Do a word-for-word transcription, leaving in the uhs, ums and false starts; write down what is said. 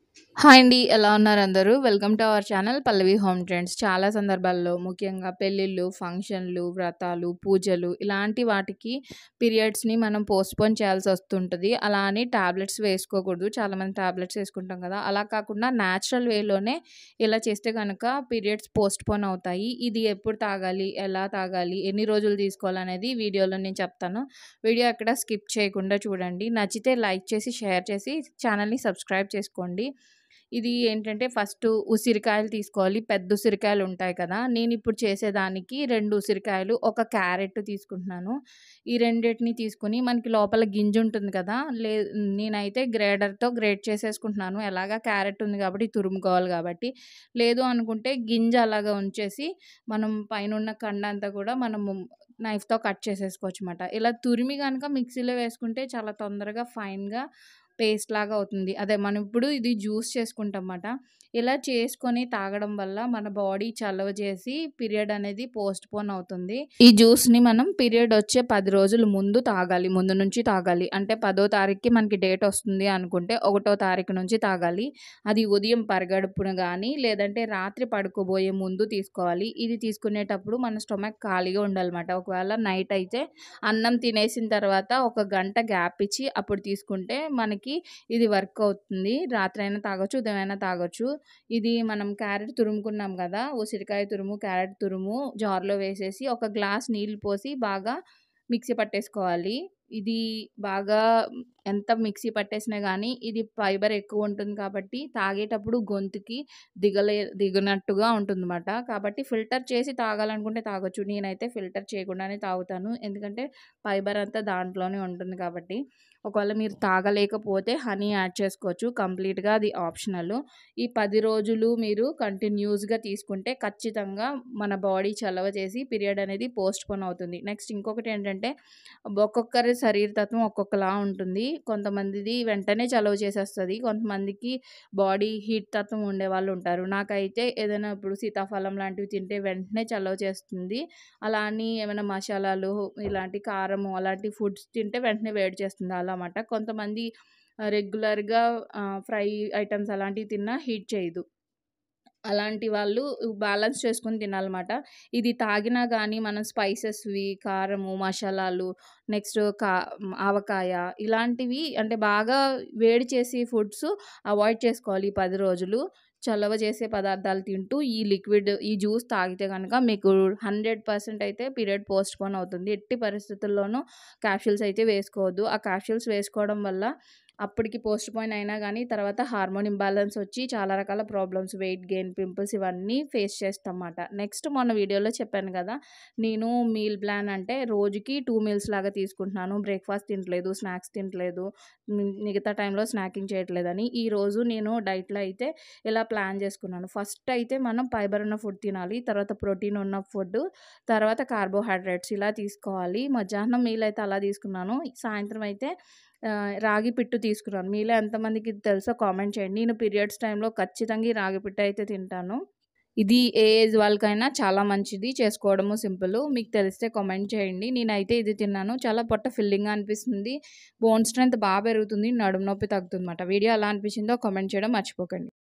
Hi అండి. ఎలా ఉన్నారు అందరూ? Welcome to our channel Pallavi home trends. చాలా సందర్భాల్లో ముఖ్యంగా పెళ్ళిళ్ళు, ఫంక్షన్‌లు, వ్రతాలు, పూజలు ఇలాంటి వాటికి పీరియడ్స్‌ని మనం పోస్ట్‌పోన్ చేయాల్సొస్తుంటది. అలా అని టాబ్లెట్స్ వేసుకోకూడదు. చాలామంది టాబ్లెట్స్ వేసుకుంటాం కదా! అలా కాకుండా న్యాచురల్ వేలోనే ఇలా చేస్తే గనక పీరియడ్స్ పోస్ట్‌పోన్ అవుతాయి. ఇది ఎప్పుడు తాగాలి? ఎలా తాగాలి? ఎన్ని రోజులు తీసుకోవాలనేది వీడియోలో నేను చెప్తాను. వీడియో ఎక్కడ స్కిప్ చేయకుండా చూడండి. నచ్చితే లైక్ చేసి, షేర్ చేసి ఛానల్‌ని సబ్స్క్రైబ్ చేసుకోండి. ఇది ఏంటంటే ఫస్టు ఉసిరికాయలు తీసుకోవాలి. పెద్ద ఉసిరికాయలు ఉంటాయి కదా! నేనిప్పుడు చేసేదానికి రెండు ఉసిరికాయలు, ఒక క్యారెట్ తీసుకుంటున్నాను. ఈ రెండిటిని తీసుకొని మనకి లోపల గింజ ఉంటుంది కదా! లే నేనైతే గ్రేడర్‌తో గ్రేడ్ చేసేసుకుంటున్నాను. ఎలాగా క్యారెట్ ఉంది కాబట్టి తురుముకోవాలి కాబట్టి. లేదు అనుకుంటే గింజ అలాగా ఉంచేసి మనం పైనున్న కండంతా కూడా మనము నైఫ్‌తో కట్ చేసేసుకోవచ్చమాట. ఇలా తురిమి గనక మిక్సీలో వేసుకుంటే చాలా తొందరగా ఫైన్‌గా పేస్ట్ లాగా అవుతుంది. అదే మనం ఇప్పుడు ఇది జ్యూస్ చేసుకుంటాం మాట. ఇలా చేసుకొని తాగడం వల్ల మన బాడీ చలవ చేసి పీరియడ్ అనేది పోస్ట్‌పోన్ అవుతుంది. ఈ జ్యూస్‌ని మనం పీరియడ్ వచ్చే పది రోజుల ముందు తాగాలి. ముందు నుంచి తాగాలి. అంటే పదో తారీఖుకి మనకి డేట్ వస్తుంది అనుకుంటే ఒకటో తారీఖు నుంచి తాగాలి. అది ఉదయం పరగడుపున గానీ, లేదంటే రాత్రి పడుకోబోయే ముందు తీసుకోవాలి. ఇది తీసుకునేటప్పుడు మన స్టొమక్ ఖాళీగా ఉండాలన్నమాట. ఒకవేళ నైట్ అయితే అన్నం తినేసిన తర్వాత ఒక గంట గ్యాప్ ఇచ్చి అప్పుడు తీసుకుంటే మనకి ఇది వర్క్ అవుతుంది. రాత్రైనా తాగొచ్చు, ఉదయమైనా తాగొచ్చు. ఇది మనం క్యారెట్ తురుముకున్నాం గదా! ఉసిరికాయ తురుము, క్యారెట్ తురుము జార్‌లో వేసేసి ఒక గ్లాస్ నీళ్లు పోసి బాగా మిక్సీ పట్టేసుకోవాలి. ఇది బాగా ఎంత మిక్సీ పట్టేసినా గానీ ఇది ఫైబర్ ఎక్కువుంటుంది కాబట్టి తాగేటప్పుడు గొంతుకి దిగలే దిగనట్టుగా ఉంటుందన్నమాట. కాబట్టి ఫిల్టర్ చేసి తాగాలనుకుంటే తాగొచ్చు. నేనైతే ఫిల్టర్ చేయకుండానే తాగుతాను. ఎందుకంటే ఫైబర్ అంతా దాంట్లోనే ఉంటుంది కాబట్టి. ఒకవేళ మీరు తాగలేకపోతే హనీ యాడ్ చేసుకోవచ్చు. కంప్లీట్‌గా అది ఆప్షనల్. ఈ పది రోజులు మీరు కంటిన్యూస్‌గా తీసుకుంటే ఖచ్చితంగా మన బాడీ చలవ చేసి పీరియడ్ అనేది పోస్ట్‌పోన్ అవుతుంది. నెక్స్ట్ ఇంకొకటేంటంటే ఒక్కొక్కరి శరీరతత్వం ఒక్కొక్కలా ఉంటుంది. కొంతమందిది వెంటనే చలవ చేసేస్తది. కొంతమందికి బాడీ హీట్ తత్వం ఉండేవాళ్ళు ఉంటారు. నాకైతే ఏదైనా ఇప్పుడు సీతాఫలం లాంటివి తింటే వెంటనే చలవ చేస్తుంది. అలా అని ఏమైనా మసాలాలు ఇలాంటి కారము అలాంటి ఫుడ్స్ తింటే వెంటనే వేడి చేస్తుంది అలా మాట. కొంతమంది ఆహ్, రెగ్యులర్‌గా ఆహ్, ఫ్రై ఐటెమ్స్ అలాంటివి తిన్నా హీట్ చేయదు. అలాంటి వాళ్ళు బ్యాలెన్స్ చేసుకొని తినాలన్నమాట. ఇది తాగినా గానీ మనం స్పైసెస్‌వి, కారము, మసాలాలు నెక్స్ట్ కా ఆవకాయ ఇలాంటివి అంటే బాగా వేడి చేసే ఫుడ్స్ అవాయిడ్ చేసుకోవాలి ఈ పది రోజులు. చలవ చేసే పదార్థాలు తింటూ ఈ లిక్విడ్ ఈ జ్యూస్ తాగితే గనక మీకు వంద శాతం అయితే పీరియడ్ పోస్ట్‌పోన్ అవుతుంది. ఎట్టి పరిస్థితుల్లోనూ క్యాప్సూల్స్ అయితే వేసుకోవద్దు. ఆ క్యాప్సూల్స్ వేసుకోవడం వల్ల అప్పటికి పోస్ట్‌పోన్ అయినా గానీ తర్వాత హార్మోన్ ఇంబాలెన్స్ వచ్చి చాలా రకాల ప్రాబ్లమ్స్ వెయిట్ గెయిన్, పింపుల్స్ ఇవన్నీ ఫేస్ చేస్తాంమాట. నెక్స్ట్ మొన్న వీడియోలో చెప్పాను గదా! నేను మీల్ ప్లాన్ అంటే రోజుకి రెండు మీల్స్ లాగా తీసుకుంటున్నాను. బ్రేక్‌ఫాస్ట్ తింటలేదు, స్నాక్స్ తింటలేదు, మి మిగతా టైంలో స్నాకింగ్ చేయట్లేదని. ఈరోజు నేను డైట్‌లో అయితే ఇలా ప్లాన్ చేసుకున్నాను. ఫస్ట్ అయితే మనం ఫైబర్ ఉన్న ఫుడ్ తినాలి. తర్వాత ప్రోటీన్ ఉన్న ఫుడ్, తర్వాత కార్బోహైడ్రేట్స్ ఇలా తీసుకోవాలి. మధ్యాహ్నం మీల్ అయితే అలా తీసుకున్నాను. సాయంత్రం అయితే ఆహ్, రాగి పిట్టు తీసుకున్నాను. మీలో ఎంతమందికి ఇది తెలుసో కామెంట్ చేయండి. నేను పీరియడ్స్ టైంలో ఖచ్చితంగా ఈ రాగి పిట్టు అయితే తింటాను. ఇది ఏ ఏజ్ వాళ్ళకైనా చాలా మంచిది. చేసుకోవడము సింపులు. మీకు తెలిస్తే కామెంట్ చేయండి. నేనైతే ఇది తిన్నాను. చాలా పొట్ట ఫిల్లింగ్‌గా అనిపిస్తుంది. బోన్ స్ట్రెంత్ బా పెరుగుతుంది. నడుము నొప్పి తగ్గుతుందన్నమాట. వీడియో ఎలా అనిపించిందో కామెంట్ చేయడం మర్చిపోకండి.